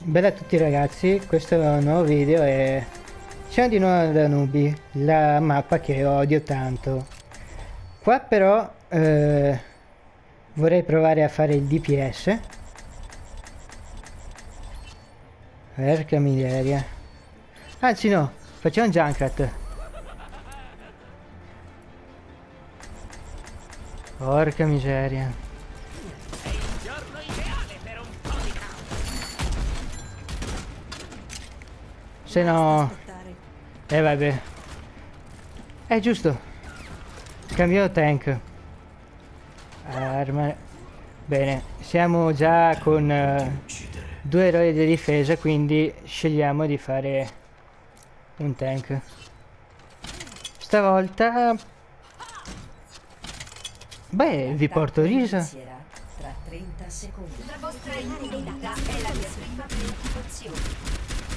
Bella a tutti ragazzi, questo è un nuovo video e siamo di nuovo da Nubi, la mappa che odio tanto. Qua però vorrei provare a fare il DPS. Porca miseria. Anzi no, facciamo un Junkrat. Porca miseria. Se no... vabbè. È giusto. Cambio tank. Arma... Bene, siamo già con due eroi di difesa, quindi scegliamo di fare un tank. Stavolta... Beh, vi porto Risa. Tra 30 secondi. La vostra inabilità è la mia prima preoccupazione.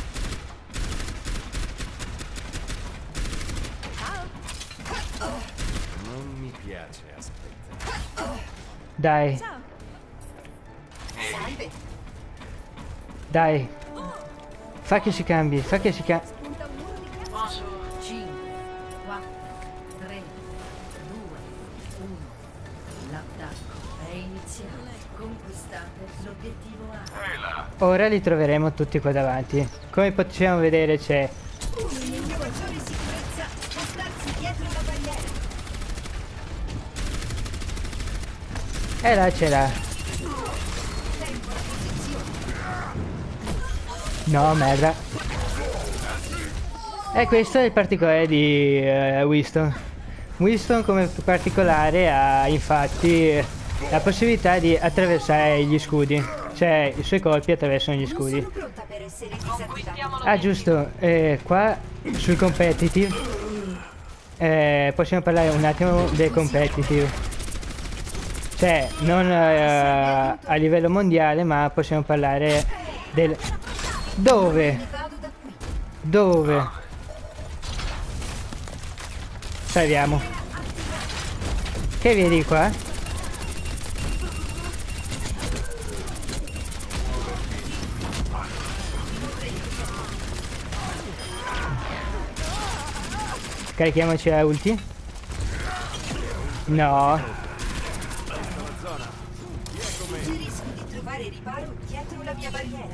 Non mi piace aspettare. Dai. Salve. Dai. Fa che si cambi, fa che si cambi. Spunta un muro di ghiaccio. 5, 4, 3, 2, 1. L'attacco è iniziato. Conquistate l'obiettivo A. Ora li troveremo tutti qua davanti. Come possiamo vedere c'è... Il mio maggiore sicurezza spostarsi dietro la barriera. E là ce l'ha. No, merda. E questo è il particolare di Winston. Winston come particolare ha infatti la possibilità di attraversare gli scudi. Cioè i suoi colpi attraversano gli scudi. Sono pronta per essere disattivata. Ah giusto, qua sul competitive possiamo parlare un attimo del competitive. Cioè non a livello mondiale, ma possiamo parlare del... Dove? Dove? Salviamo. Che vedi qua? Carichiamoci la ulti. No. Suggerisco di trovare riparo dietro la mia barriera.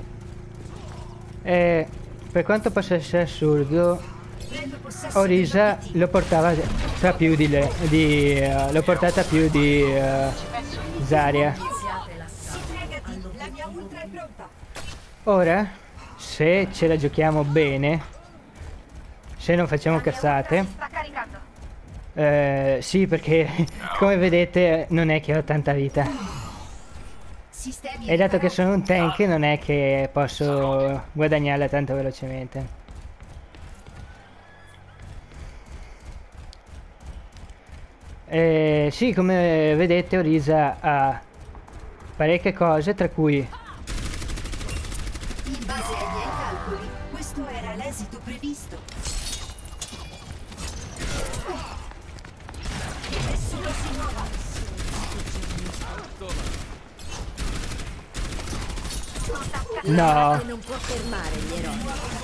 Per quanto possa essere assurdo, Prendo possesso Orisa dell'obiettivo. lo portava tra più l'ho portata più di Zarya. Iniziate l'assalto. Sbrigati, la mia ultra è pronta. Ora, se ce la giochiamo bene, se non facciamo cazzate, Sta caricando. sì, perché come vedete non è che ho tanta vita. Sistemi E dato che riparati. sono un tank non è che posso guadagnarla tanto velocemente. Sì, come vedete Orisa ha parecchie cose, tra cui... In base ai miei calcoli, questo era l'esito previsto. E nessuno si muova. No, Non può fermare gli eroi.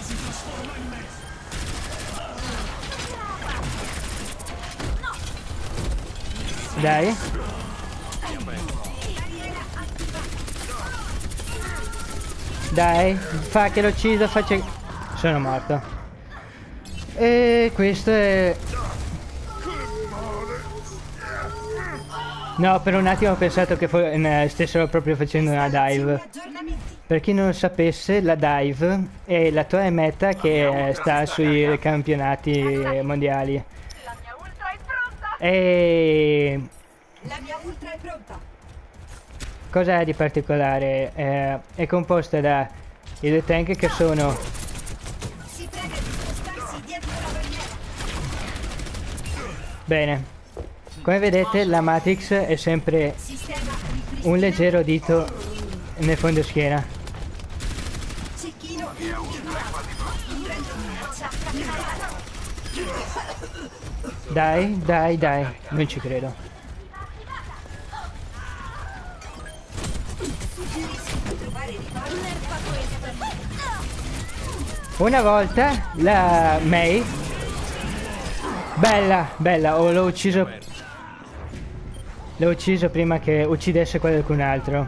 dai. Dai, fa che lo uccido, faccia... Sono morto. E questo è... No, per un attimo ho pensato che stessero proprio facendo una dive. Aggiornamenti. Per chi non lo sapesse, la dive è l'attuale meta che sta sui campionati mondiali. La mia ultra è pronta. E... La mia ultra è pronta. cosa ha di particolare? È composta da i due tank che sono... Si prega di spostarsi dietro la barriera. Bene. Come vedete la Matrix è sempre Sistema un leggero dito nel fondo schiena. cecchino individuato. Prendo minaccia capitata. Dai, dai, dai. Non ci credo. Suggerisco di trovare riparo. Una volta la Mei. Bella, bella, l'ho ucciso. L'ho ucciso prima che uccidesse qualcun altro.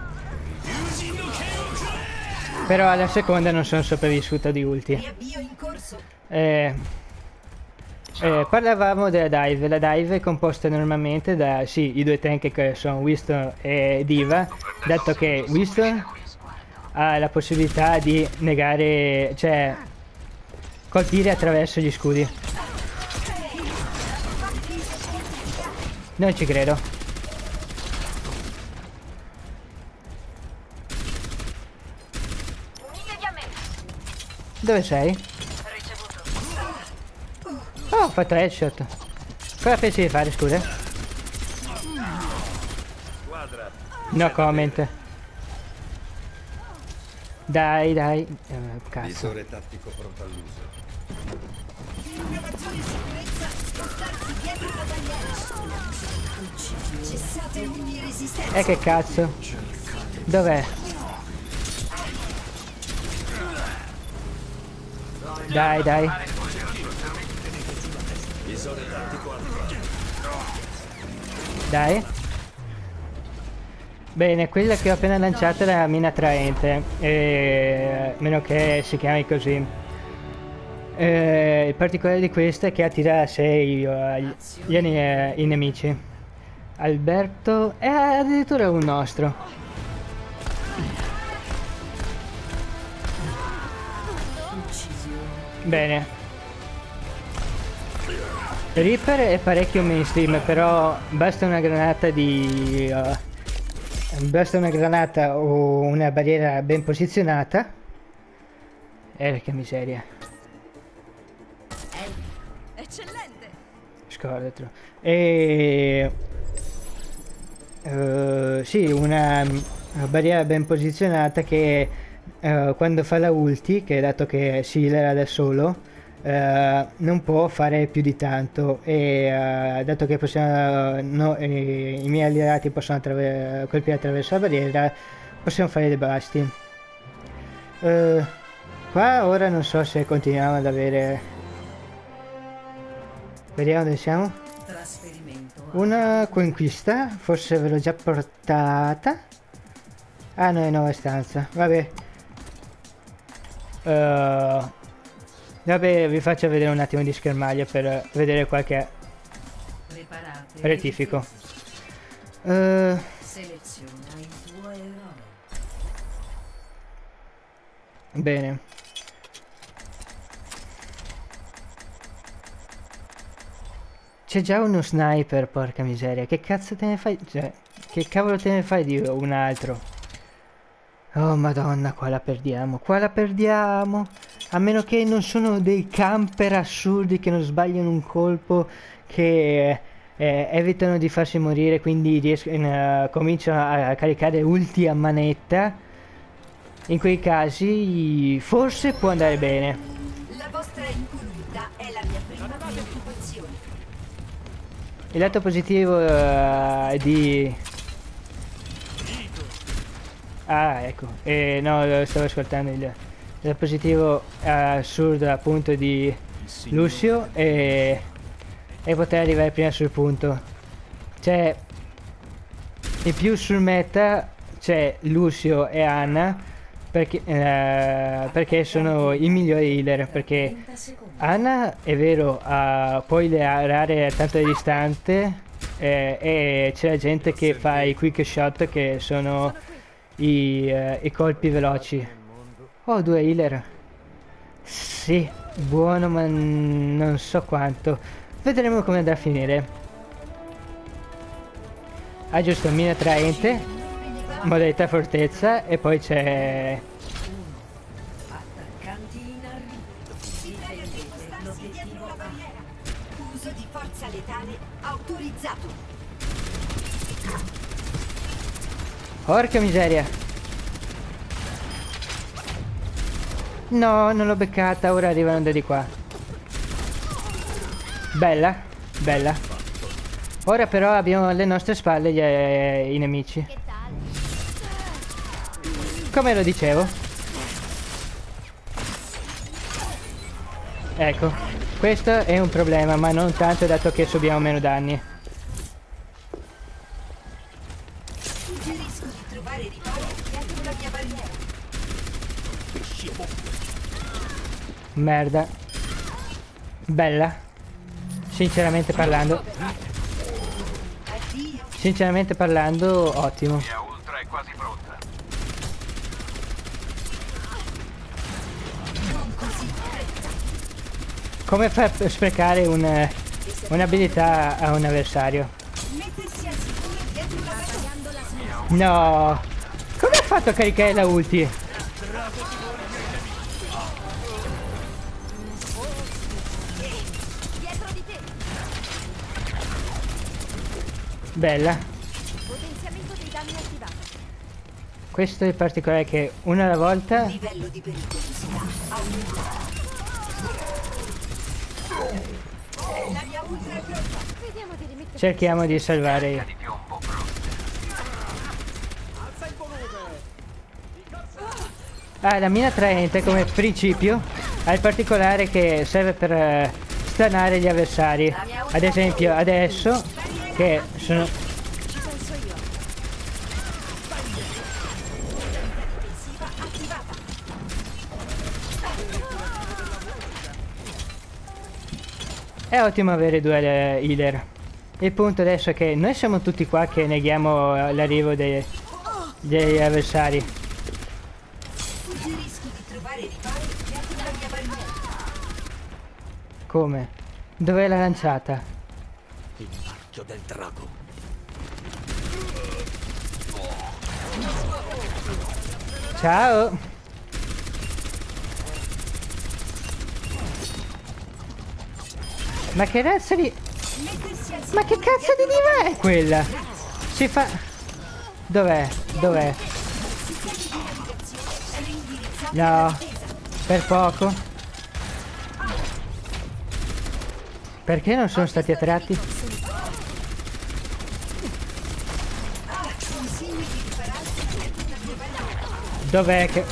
Però alla seconda non sono sopravvissuto di ulti. Riavvio in corso. Parlavamo della dive. La dive è composta normalmente da, sì, i due tank che sono Winston e Diva, dato che Winston ha la possibilità di negare, cioè colpire attraverso gli scudi. Non ci credo. Unitevi a me. Dove sei? Ricevuto. Oh, ho fatto headshot. Cosa pensi di fare, scusa? No comment. Dai, dai. Cazzo. Visore tattico pronto all'uso. Una maggiore sicurezza, spostarsi dietro la barriera. Cessate ogni resistenza. Che cazzo? Dov'è? Dai, dai. Visore tattico attivato. Dai. Bene, quella che ho appena lanciato è la mina attraente. Meno che si chiami così. Il particolare di questa è che attira a sé i nemici. Alberto è addirittura un nostro. Bene. Reaper è parecchio mainstream, però basta una granata di... basta una granata o una barriera ben posizionata. Che miseria. Eccellente. Scordatelo. Sì, una barriera ben posizionata che quando fa la ulti, che dato che si leva da solo, non può fare più di tanto, e dato che possiamo, i miei alleati possono colpire attraverso la barriera, possiamo fare dei basti. Qua ora non so se continuiamo ad avere... Vediamo dove siamo. Trasferimento. Una conquista, forse ve l'ho già portata. Ah no, è nuova stanza, vabbè. Vabbè, vi faccio vedere un attimo di schermaglio per vedere qualche Preparate. rettifico. Seleziona il tuo eroe. Bene. C'è già uno sniper, porca miseria. Che cazzo te ne fai? Cioè, che cavolo te ne fai di un altro? Oh madonna, qua la perdiamo. Qua la perdiamo. A meno che non sono dei camper assurdi che non sbagliano un colpo, che evitano di farsi morire, quindi cominciano a caricare ulti a manetta. In quei casi forse può andare bene. La vostra incolumità è la mia prima preoccupazione. Il lato positivo di... Ah, ecco. No, stavo ascoltando il positivo assurdo appunto di Lucio e poter arrivare prima sul punto. Cioè, in più sul meta c'è Lucio e Anna perché sono i migliori healer, perché 30 secondi. Anna è vero, può healerare tanto distante, e c'è la gente che fa i quick shot, che sono i colpi veloci. Oh, 2 healer. Sì, buono, ma non so quanto. Vedremo come andrà a finire. Ah, giusto, mina attraente, modalità fortezza, e poi c'è... Attaccanti in arrivo. Difendete l'obiettivo A. Uso di forza letale autorizzato. Porca miseria. No, non l'ho beccata, ora arrivano da di qua. Bella, bella. Ora però abbiamo alle nostre spalle i nemici. Come lo dicevo. Ecco, questo è un problema, ma non tanto dato che subiamo meno danni. Suggerisco di trovare riparo dietro la mia barriera. Merda. Bella. Sinceramente parlando. Addio. Sinceramente parlando, ottimo. Via Ultra è quasi pronta. Come far sprecare un'abilità a un avversario? Mettersi al sicuro dietro la barriera. No! Come ha fatto a caricare la ulti? Dietro di te. Bella. Potenziamento dei danni attivato. Questo è il particolare che una alla volta. Livello di pericolosità aumentato. La mia ultra è pronta. Vediamo di rimettere. Cerchiamo di salvare. Di piombo pronta. Ah, la mina traente come principio ha il particolare che serve per stanare gli avversari. Ad esempio adesso che sono... Ci penso io. Difensiva attivata. È ottimo avere due healer. Il punto adesso è che noi siamo tutti qua che neghiamo l'arrivo degli avversari. Suggerisco di trovare riparo dietro la mia barriera. Come? Dov'è la lanciata? Il marchio del drago. Ciao! Ma che razza di... Mettersi al Ma che cazzo di diva è quella? Si fa... Dov'è? Dov'è? No, per poco. Perché non sono stati attratti? Dov'è che...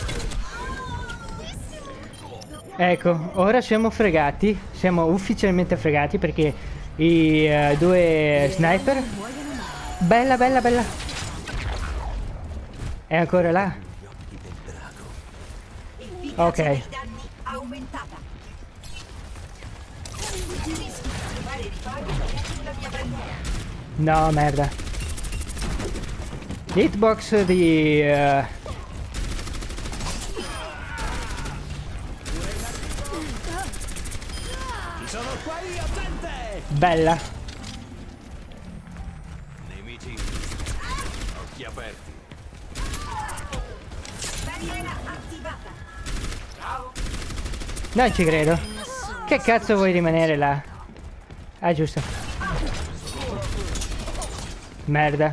Ecco, ora siamo fregati. Siamo ufficialmente fregati perché i due sniper... Bella, bella, bella. È ancora là? Ok. dei danni aumentata. Suggerisco di trovare riparo dietro la mia barriera. No, merda. Hitbox di... Sono qua io, gente! Bella. Nemici. Occhi aperti. Barriera attivata. Non ci credo. Che cazzo vuoi rimanere là? Ah, giusto. Merda.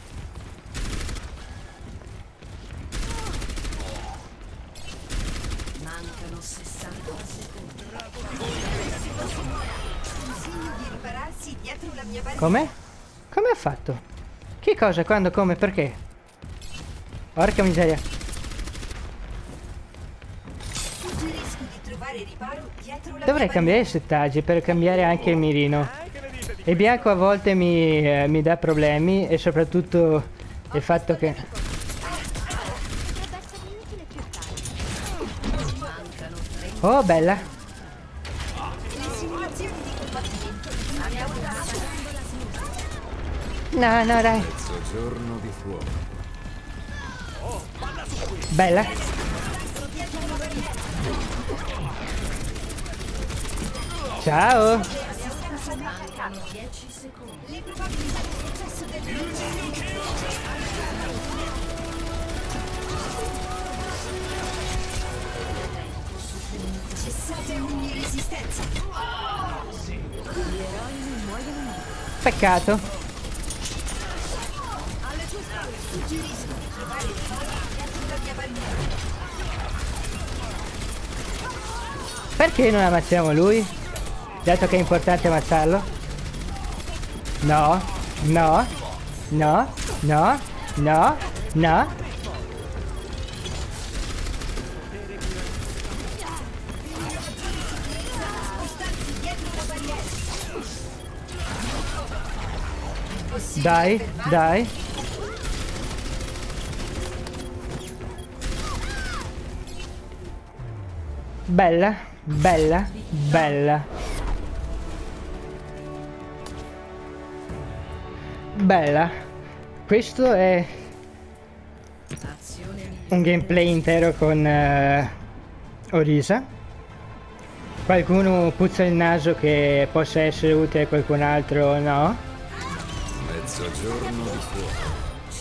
Mancano 60 secondi. Consiglio di ripararsi dietro la mia barriera. Come? Come ha fatto? Che cosa? Quando? Come? Perché? Porca miseria. Suggerisco di trovare riparo dietro la Dovrei mia cambiare i settaggi per cambiare anche il mirino. Il bianco a volte mi dà problemi e soprattutto il fatto che... Potrebbe essere inutile più tardi. Oh, bella. Le simulazioni di combattimento abbiamo No, no, dai. Soggiorno di fuoco. Bella. Ciao. le probabilità di successo del cessate ogni resistenza. Peccato. Suggerisco di trovare riparo dietro la mia barriera. Perché non ammazziamo lui? Dato che è importante ammazzarlo? No, no, no, no, no, no. Dai, dai. Bella, bella, bella. Bella. Questo è un gameplay intero con Orisa. Qualcuno puzza il naso che possa essere utile a qualcun altro o no? Mezzogiorno di fuoco.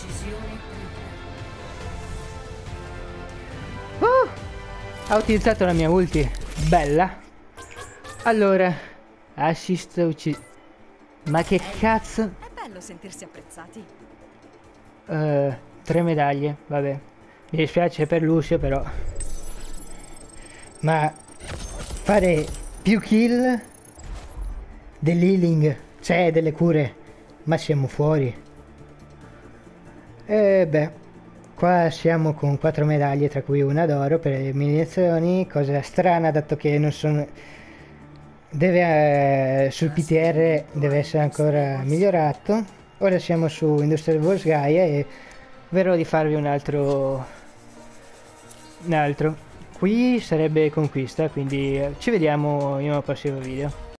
Ha utilizzato la mia ulti. Bella. Allora, assist ucciso. Ma che cazzo? È bello sentirsi apprezzati. 3 medaglie, vabbè. Mi dispiace per Lucio però. Ma fare più kill dell'healing, cioè delle cure, ma siamo fuori. E beh, qua siamo con 4 medaglie, tra cui una d'oro per le eliminazioni, cosa strana dato che non sono... sul PTR deve essere ancora migliorato. Ora siamo su Industrial Wars Gaia e verrò di farvi un altro. Qui sarebbe conquista, quindi ci vediamo in un prossimo video.